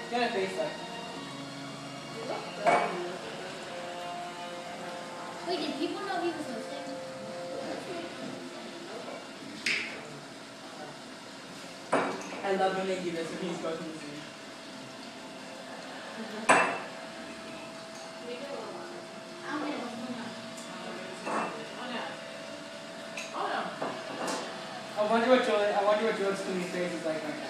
Get a face up. Wait, did people know he was hosting? I love when they do this when he's going to the scene. I wonder what George Clooney's face is like right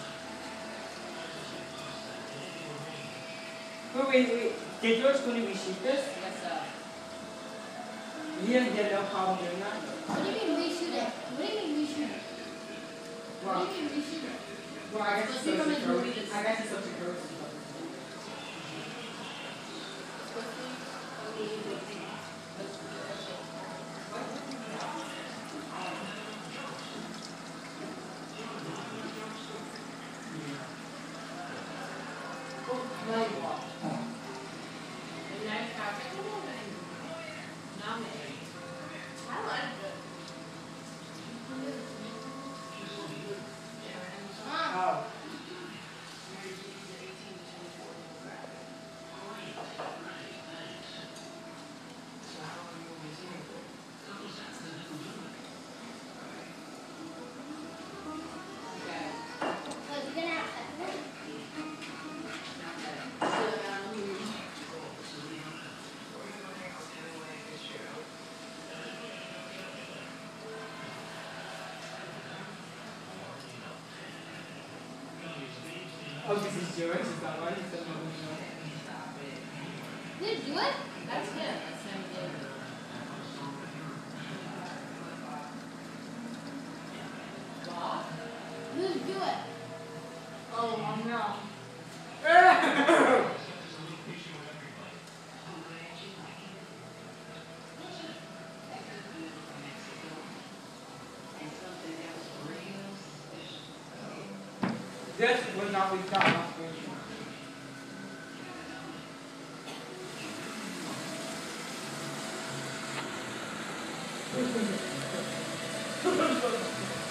now. Wait. Did George Clooney reshoot this? Yes, sir. He had no problem doing that? What do you mean reshoot it? What do you mean reshoot it? Well, What do you mean reshoot it? well, I guess it's supposed to grow. Oh, this is George, is that why? Did you do it? That's him. That's him. Bob? Who do it? Oh, no. This was not we shot on screen.